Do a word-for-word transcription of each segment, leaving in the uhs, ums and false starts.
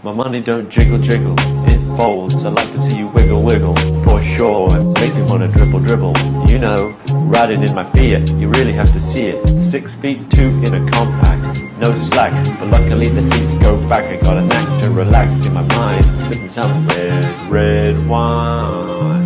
My money don't jiggle jiggle, it folds. I like to see you wiggle wiggle, for sure. It makes me wanna dribble dribble. You know, riding in my Fiat, you really have to see it. Six feet two in a compact, no slack. But luckily the seats go back. I got a knack to relax in my mind, sipping some red, red wine.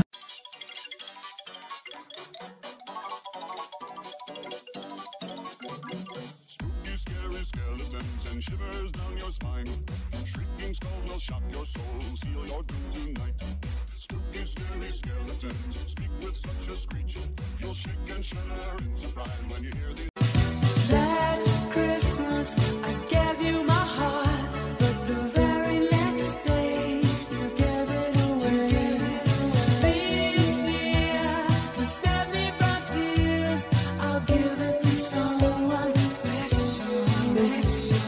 Spooky, scary skeletons and shivers down your spine. Shrieking skulls will shock your soul, seal your doom tonight. Spooky, scary skeletons speak with such a screech. You'll shake and shudder in surprise when you hear these. Last Christmas I gave you my heart, but the very next day you gave it away. This year, to save me from tears, I'll give it to someone special, special.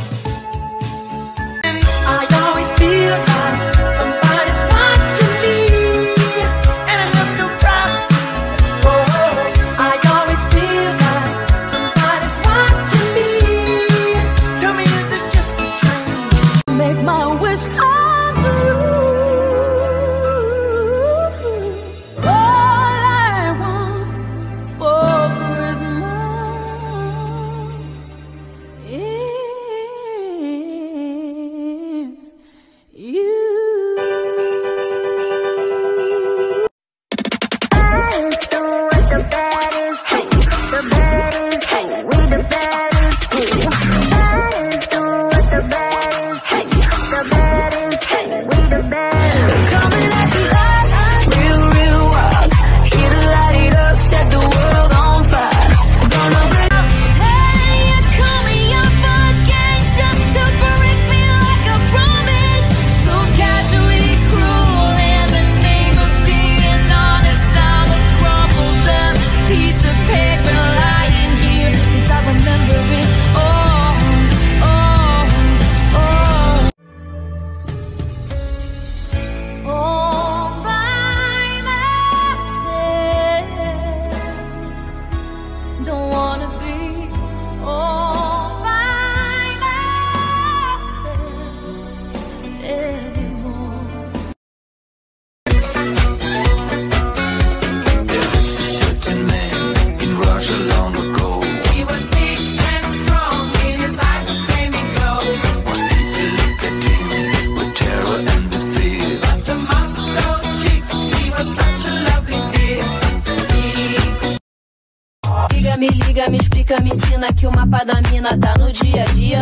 I always feel like somebody's watching me, and I have no privacy. Oh, I always feel like somebody's watching me. Tell me, is it just a dream? Make my wish come true. All I want for Christmas is you. Coming at you like real, real wild. Here to light it up, set the world on fire. Gonna bring up, hey, you call me up again just to break me like a promise. So casually cruel in the name of being honest. I'm a crumpled up piece of paper lying here, 'cause I remember it all, all, all. All by myself. Don't wanna be all by myself anymore. Certain man in Russia long ago He was big and strong, in his eyes a flaming glow. was people look at him with terror and with fear. To Moscow cheeks, he was such a lovely dear. Liga, me liga, me explica, me ensina que o mapa da mina tá no dia a dia.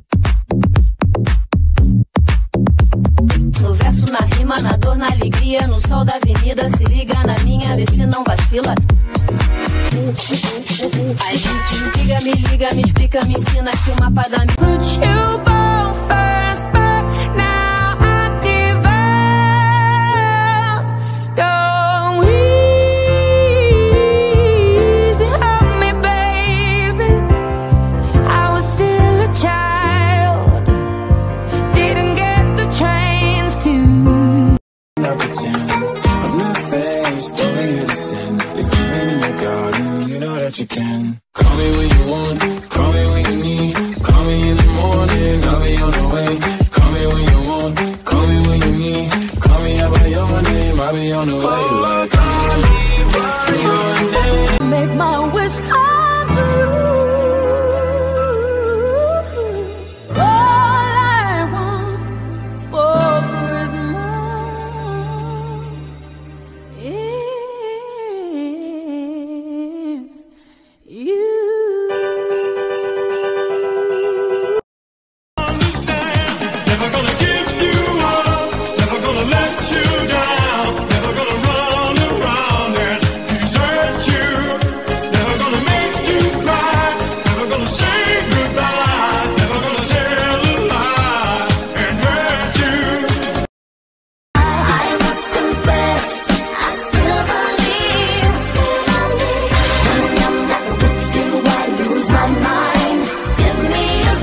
No verso, na rima, na dor, na alegria, no sol da avenida, se liga na minha, vê se não vacila. Ai, liga, me liga, me explica, me ensina que o mapa da mina. Put you both first, but now I give up. Don't easy help me, baby. I was still a child, didn't get the chance to. Not pretend I'm not faced, only innocent. If you've been in your garden, you know that you can. Call me when you want, call me when you need. Call me in the morning, I'll be on the way. Call me when you want, call me when you need. Call me out by your name, I'll be on the way. Like, call me by your name. Make my wish come true. All I want for Christmas is you. Understand, never gonna give you up, never gonna let you down, never gonna run around and desert you, never gonna make you cry, never gonna say goodbye, never gonna tell a lie and hurt you. I must confess, I still believe, still believe. When I'm not with you, I lose my mind. Give me a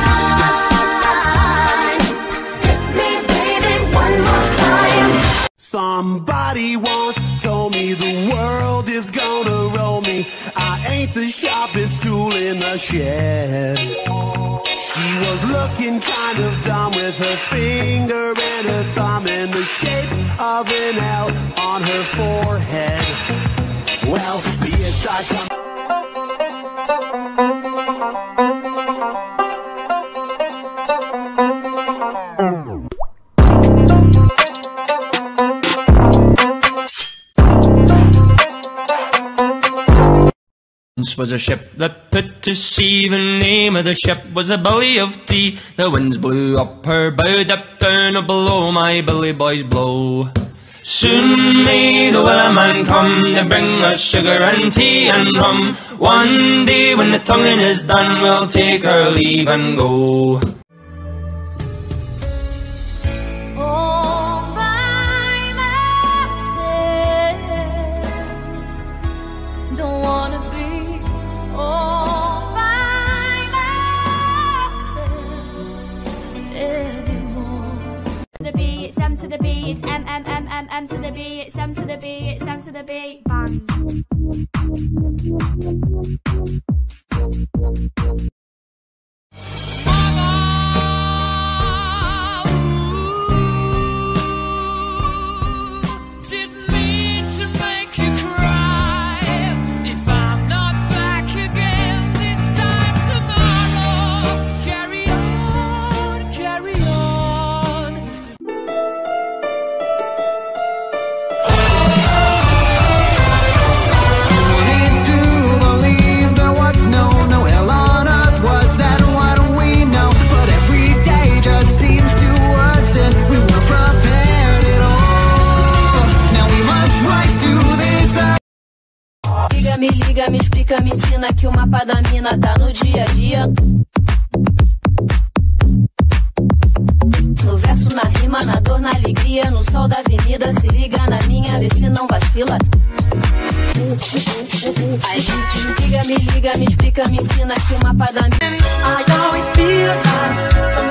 sign. Hit me, baby, one more time. Somebody once told me the world is gonna roll me. I ain't the sharpest tool in the shed. She was looking kind of dumb with her finger and her thumb in the shape of an L on her forehead. Well, bitch, I come. Was a ship that put to sea. The name of the ship was a Billy of Tea. The winds blew up her bow, dipped down below, my Billy boys blow. Soon may the Wellerman come to bring us sugar and tea and rum. One day when the tonguing is done, we'll take our leave and go. To the B, it's M, M, M, M, M to the B, it's M to the B, it's M to the B, bang. Didn't mean to make you cry. If I'm not back again this time tomorrow, carry on, carry on. Me liga, me explica, me ensina que o mapa da mina tá no dia a dia. No verso, na rima, na dor, na alegria, no sol da avenida, se liga na minha, vê se não vacila. Ai, me liga, me liga, me explica, me ensina que o mapa da mina. I always feel like